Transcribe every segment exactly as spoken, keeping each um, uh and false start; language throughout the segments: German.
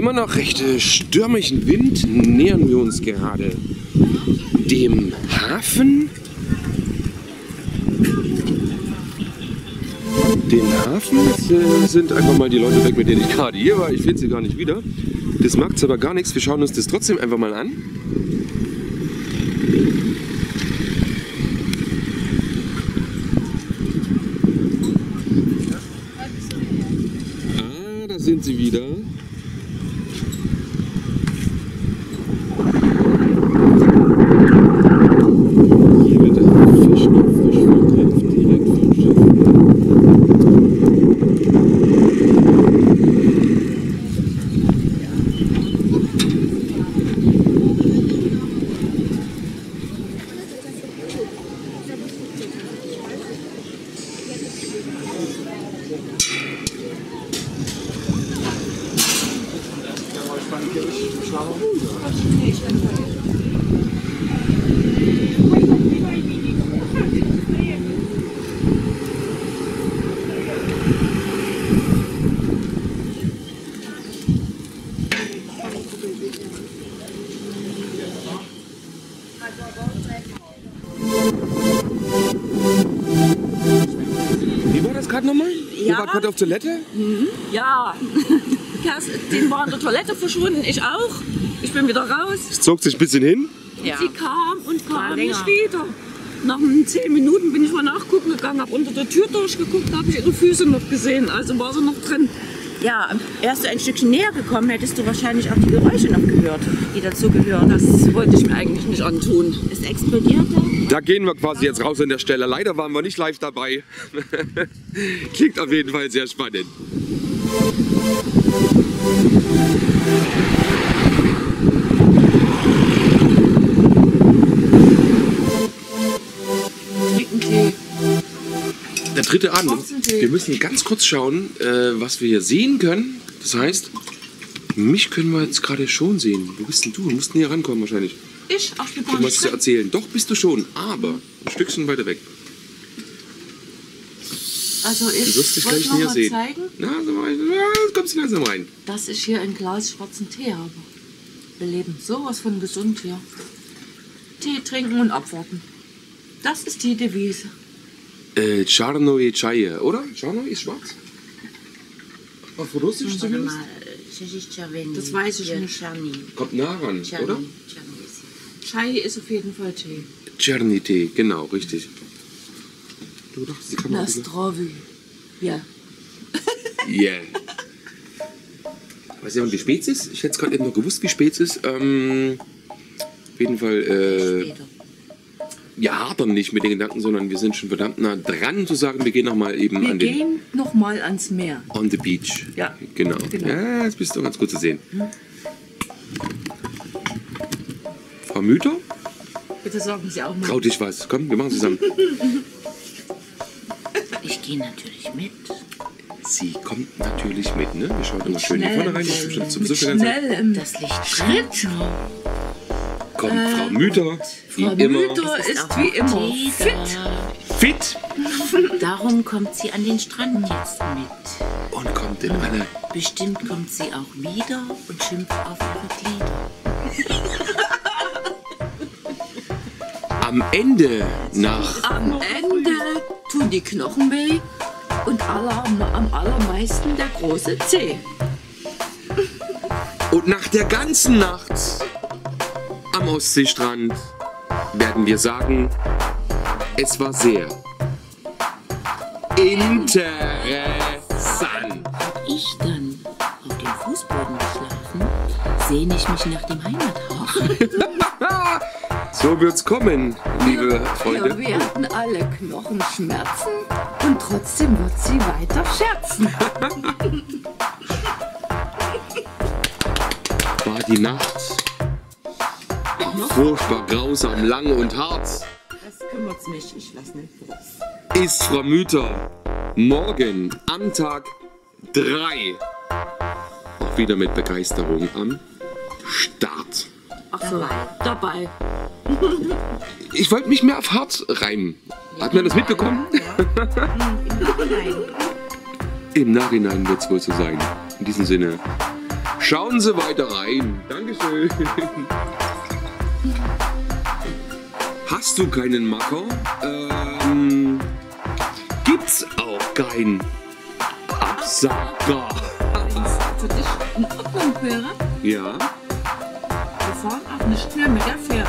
immer noch recht stürmischen Wind nähern wir uns gerade dem Hafen. Den Hafen. Jetzt äh, sind einfach mal die Leute weg, mit denen ich gerade hier war. Ich finde sie gar nicht wieder. Das macht aber gar nichts. Wir schauen uns das trotzdem einfach mal an. Ah, da sind sie wieder. Wie war das gerade nochmal? Ja. Ihr wart gerade auf Toilette? Mhm. Ja. Kerstin war in der Toilette verschwunden, ich auch. Ich bin wieder raus. Es zog sich ein bisschen hin. Ja. Sie kam und kam nicht wieder. Nach zehn Minuten bin ich mal nachgucken gegangen, habe unter der Tür durchgeguckt, habe ich ihre Füße noch gesehen, also war sie noch drin. Ja, wärst du ein Stückchen näher gekommen, hättest du wahrscheinlich auch die Geräusche noch gehört, die dazu gehören. Das wollte ich mir eigentlich nicht antun. Ist explodiert da? Da gehen wir quasi jetzt raus an der Stelle. Leider waren wir nicht live dabei. Klingt auf jeden Fall sehr spannend. Der dritte Abend. Wir müssen ganz kurz schauen, äh, was wir hier sehen können. Das heißt, mich können wir jetzt gerade schon sehen. Wo bist denn du? Du musst näher rankommen wahrscheinlich. Ich? Ach, ich bin gar Du nicht musst ja erzählen. Doch, bist du schon, aber ein Stückchen weiter weg. Also ich Du wirst dich wollte gleich noch näher mal sehen. zeigen, Na, so mal, ja, kommst du langsam rein. dass ich hier ein Glas schwarzen Tee habe. Wir leben sowas von gesund hier. Tee trinken und abwarten. Das ist die Devise. Äh, Czarnoje Chaye, oder? Czarnoje ist schwarz? Auf Russisch zumindest? Das weiß ich nicht. Kommt nah ran, oder? Chai ist auf jeden Fall Tee. Czerny-Tee, genau, richtig. Du dachtest, die Kamera... Nastrovi. Ja. Yeah. Weißt du, wie spät es ist? Ich hätte es gerade eben noch gewusst, wie spät es ist. Ähm, auf jeden Fall... Äh, ja, hadern nicht mit den Gedanken, sondern wir sind schon verdammt nah dran zu sagen, wir gehen noch mal eben Wir an den... gehen noch mal ans Meer. On the beach. Ja. Genau. Genau. Ja, das bist du ganz gut zu sehen. Hm. Frau Müther? Bitte sagen Sie auch mal. Trau dich was. Komm, wir machen zusammen. Ich gehe natürlich mit. Sie kommt natürlich mit, ne? Wir schauen immer schön Schnell, hier vorne rein. Das ist bestimmt zum mit Sichern. schnellem Das Licht Schritt. Kommt Frau Müther, wie Frau immer. Müther Es ist auch wie immer Tee fit. da. Fit Darum kommt sie an den Strand jetzt mit. und kommt in alle. Bestimmt kommt sie auch wieder und schimpft auf ihre Glieder. Am Ende, nach Am Ende tun die Knochen weh und aller, am allermeisten der große Zeh. und nach der ganzen Nacht am Ostseestrand werden wir sagen, es war sehr interessant. Ich dann auf dem Fußboden geschlafen, sehne ich mich nach dem Heimathafen. So wird's kommen, liebe Wir Freunde. werden alle Knochen schmerzen und trotzdem wird sie weiter scherzen. War die Nacht furchtbar grausam, lang und hart. Das kümmert's mich, ich lass nicht los. Ist Frau Müther morgen am Tag drei auch wieder mit Begeisterung am Start. Ach so, dabei. Ich wollte mich mehr auf hart reimen. Hat man das mitbekommen? Nein. Im Nachhinein wird es wohl so sein. In diesem Sinne, Schauen Sie weiter rein. Dankeschön. Hast du keinen Macker? Ähm, gibt's auch keinen Absacker. Für dich in Ordnung wäre, Ja. wir fahren auch nicht mehr mit der Fähre.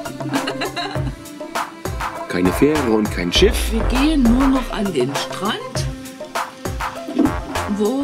Keine Fähre und kein Schiff. Wir gehen nur noch an den Strand, wo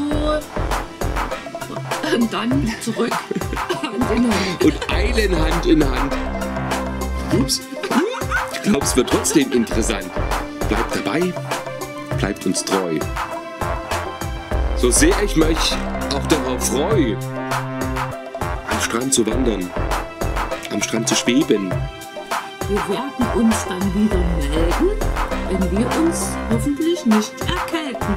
und dann zurück an den Hund. Und eilen Hand in Hand. Ups. Ich glaube, es wird trotzdem interessant. Bleibt dabei, bleibt uns treu. So sehr ich mich auch darauf freue, am Strand zu wandern, am Strand zu schweben. Wir werden uns dann wieder melden, wenn wir uns hoffentlich nicht erkälten.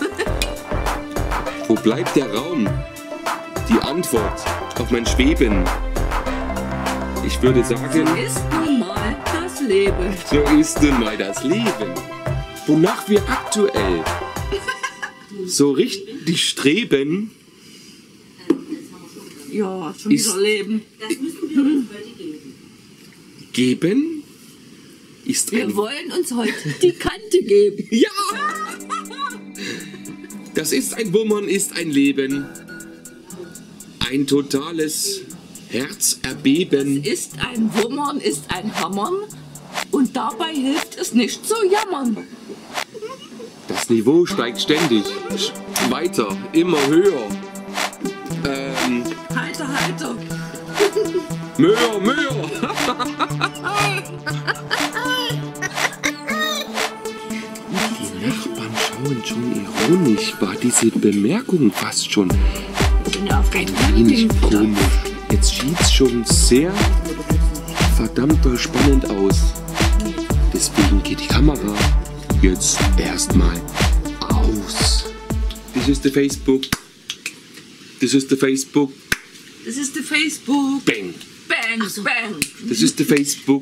Wo bleibt der Raum? Die Antwort auf mein Schweben. Ich würde sagen, So ist nun mal das Leben. so ist nun mal das Leben. Wonach wir aktuell so richtig streben, Ja, schon Ist- wieder Leben. geben, ist Wir ein... wollen uns heute die Kante geben. Ja! Das ist ein Wummern, ist ein Leben. Ein totales Herzerbeben. Ist ein Wummern, ist ein Hammern. Und dabei hilft es nicht zu jammern. Das Niveau steigt ständig. Sch- Weiter, immer höher. Ähm, Halter, halter. Möhr, Möhr! Die Nachbarn schauen schon ironisch. War diese Bemerkung fast schon Ich bin ja auf ein dem wenig Campingplatz. komisch. Jetzt sieht's schon sehr verdammt doll spannend aus. Deswegen geht die Kamera jetzt erstmal aus. Das ist der Facebook. Das ist der Facebook. Das ist der Facebook. Bang. Bang, bang. Das ist der Facebook.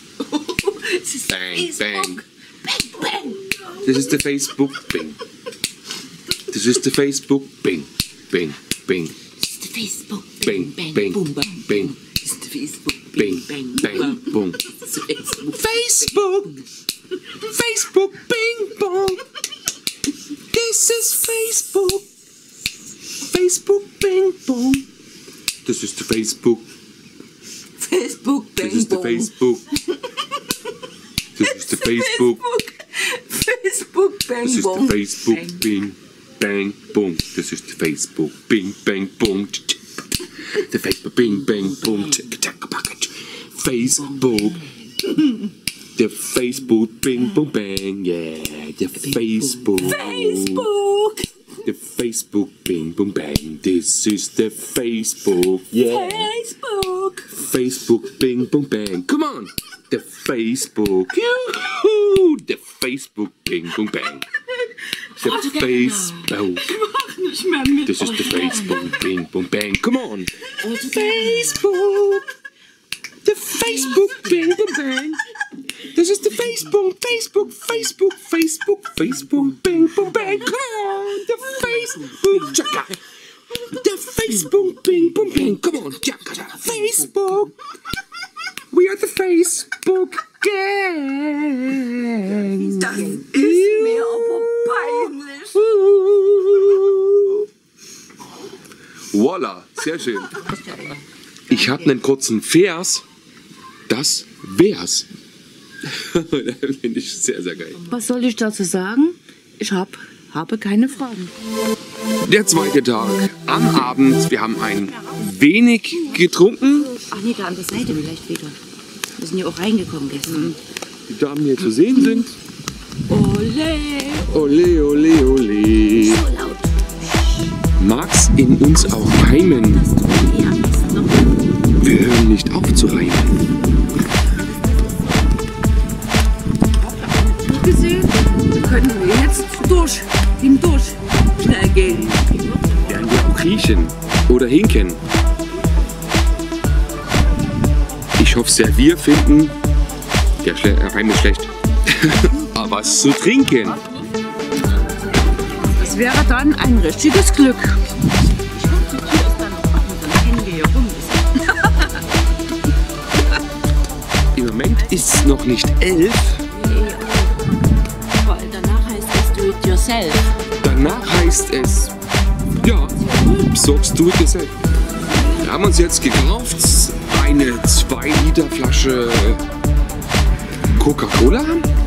Das ist Bang, Facebook. Bang, bang. Das ist der Facebook. Bang. Das ist der Facebook. Bang. Bang. Bang. Das ist der Facebook. Bang. Bang, Bang. boom, bang. Bang. Das ist der Facebook. Bang. Bang, Bang. Boom. Das ist der Facebook. Facebook. Facebook. Bing bong. This is Facebook. Facebook. Bing bong. Das ist der Facebook. Facebook. Das Bang, ist der bong. Facebook. Das ist der Facebook. Facebook. Bang, Das ist der bong. Facebook. Bang. Bing, bang, boom. Das ist der Facebook. Bing, bang, boom. Der Facebook. Bing, bang, boom. Facebook. Der Facebook. Bing, boom, bang. Yeah. Der Facebook. Facebook. Der Facebook. Bing, boom, bang. This is the Facebook. Yeah. Facebook. Facebook, bing, boom, bang. Come on. The Facebook. Juhu. The Facebook, bing, boom, bang. The Facebook. Mach nicht mehr mit. Das ist the Facebook, bing, boom, bang. Come on. Facebook. The Facebook, bing, boom, bang. Das ist the Facebook, Facebook, Facebook, Facebook, Facebook, bing, boom, bang. Come on. The Facebook. Chaka. The Facebook, bing, boom, bang. Come on. Chaka. Facebook. We are the Facebook gang. Das ist mir aber peinlich. Voila, sehr schön. Ich habe einen kurzen Vers. Das wär's. Das finde ich sehr, sehr geil. Was soll ich dazu sagen? Ich hab, habe keine Fragen. Der zweite Tag am Abend. Wir haben ein wenig getrunken. Ach nee, da an der Seite vielleicht wieder. Wir sind ja auch reingekommen gestern. Die Damen hier zu sehen sind. Ole. Ole, ole, ole. So laut. Mag's in uns auch keimen. Ja, ist noch. Wir hören nicht auf zu reimen. Gesehen, können wir jetzt durch, hindurch schnell gehen. Werden wir auch riechen oder hinken. Ich hoffe sehr, wir finden, der Schle äh, Reim ist schlecht, aber was zu trinken. Das wäre dann ein richtiges Glück. ist noch nicht elf. Weil danach heißt es do it yourself. Danach heißt es, ja, besorgst du it yourself. Wir haben uns jetzt gekauft eine zwei Liter Flasche Coca-Cola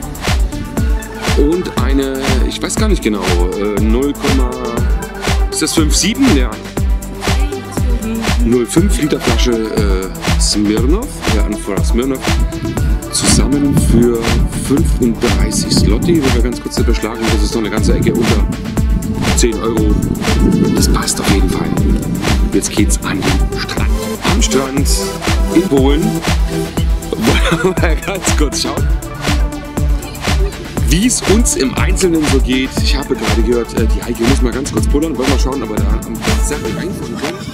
und eine, ich weiß gar nicht genau, null, ist das fünf Komma sieben? Ja. null Komma fünf Liter Flasche äh, Smirnoff, ja, Anfora Smirnoff, zusammen für fünfunddreißig Zloty, wenn wir ganz kurz überschlagen, das ist noch eine ganze Ecke unter zehn Euro. Das passt auf jeden Fall. Jetzt geht's an den Strand. Am Strand in Polen. Wollen wir mal ganz kurz schauen, wie es uns im Einzelnen so geht. Ich habe gerade gehört, die Heike muss mal ganz kurz pullern. Wollen wir mal schauen, ob wir da am Sache reinfahren können.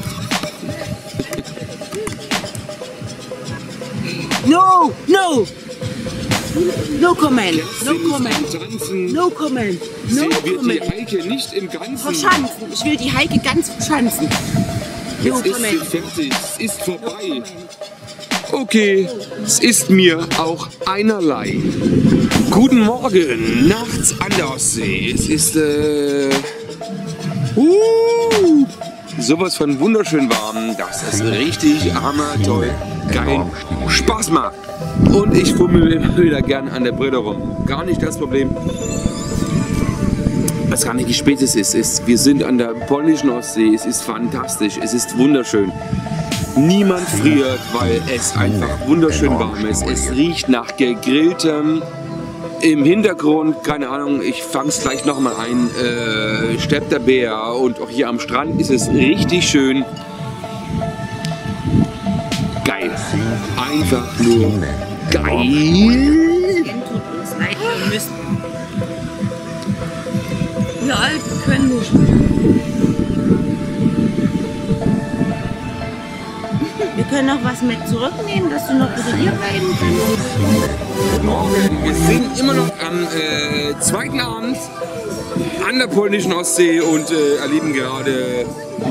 No, no! No comment, no Kerstin comment, ist am Tanzen. no comment, no Sie wird die comment. Heike nicht im Ganzen. Verschanzen, ich will die Heike ganz verschanzen. No Jetzt ist sie comment. fertig, es ist vorbei. Okay, es ist mir auch einerlei. Guten Morgen, nachts an der Ostsee. Es ist äh, uh, sowas von wunderschön warm. Das ist richtig hammer toll. Geil. Spaß macht. Und ich fummel immer wieder gern an der Brille rum. Gar nicht das Problem. Ich weiß gar nicht, wie spät es ist. Es, wir sind an der polnischen Ostsee. Es ist fantastisch. Es ist wunderschön. Niemand friert, weil es einfach wunderschön warm ist. Es riecht nach gegrilltem. Im Hintergrund, keine Ahnung, ich fange es gleich nochmal ein, äh, steppt der Bär. Und auch hier am Strand ist es richtig schön. Geil. Einfach nur geil. Wir Alten können nicht mehr. Wir können noch was mit zurücknehmen, dass du noch bitte hier bleiben kannst. Morgen, wir sind immer noch am äh, zweiten Abend an der polnischen Ostsee und äh, erleben gerade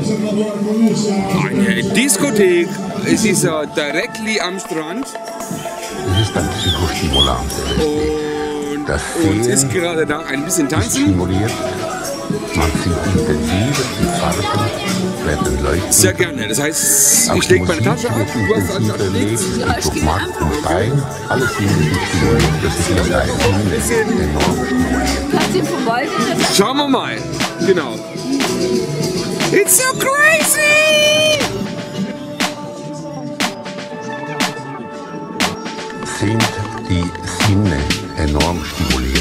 eine Diskothek. Es ist ja directly am Strand. Es ist ein Psychostimulant. Und Das uns Sehen ist gerade da ein bisschen ist tanzen. stimuliert. Man sieht intensiver, die Farben werden leuchtend. Sehr gerne. Das heißt, Auch ich die lege meine Musik Tasche ab, wird du hast intensiver Tasche erlebt, abgelegt. durch Markt und Bein, alles Sinne sind stimuliert. Das ist ein enorm stimuliert. Kannst du verwalten? Schauen wir mal. Genau. It's so crazy! Sind die Sinne enorm stimuliert.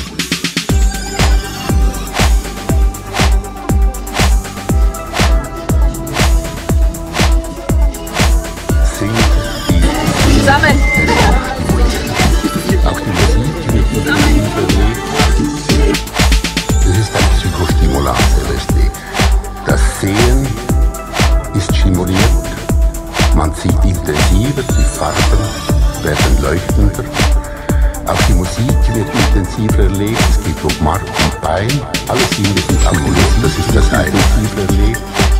Sind die Zusammen. Auch die Musik wird intensiv erlebt. Es ist ein Psychostimulant, L S D. Das Sehen ist stimuliert. Man sieht intensiver, die Farben werden leuchtender. Auch die Musik wird intensiver erlebt. Es geht durch Mark und Bein. Alle Sinne sind stimuliert. Das ist das intensiver erlebt.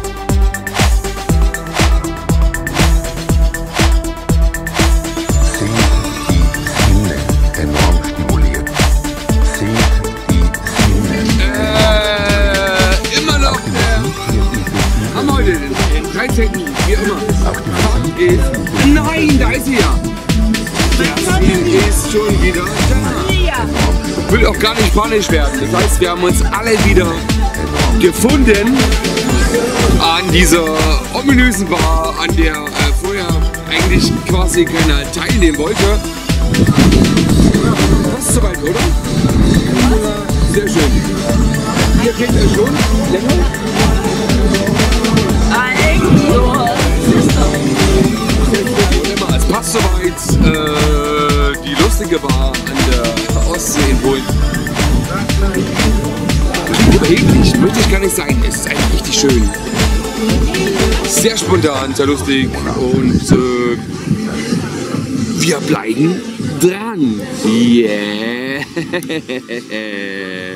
Sind die Sinne enorm stimuliert. Sind die Sinne Äh, immer noch. die Äh, Musik wird intensiver haben heute den dreizehnten wie immer. Auch die Musik Ist, nein, da ist sie ja. Das Spiel ist schon wieder da. Ich will auch gar nicht panisch werden. Das heißt, wir haben uns alle wieder gefunden an dieser ominösen Bar, an der äh, vorher eigentlich quasi keiner teilnehmen wollte. Fast soweit, oder? Sehr schön. Ihr kennt euch schon länger? Es passt soweit. Äh, die lustige Bar an der Ostsee in Polen. Klingt überheblich, möchte ich gar nicht sein. Es ist eigentlich richtig schön. Sehr spontan, sehr lustig und äh, wir bleiben dran. Yeah.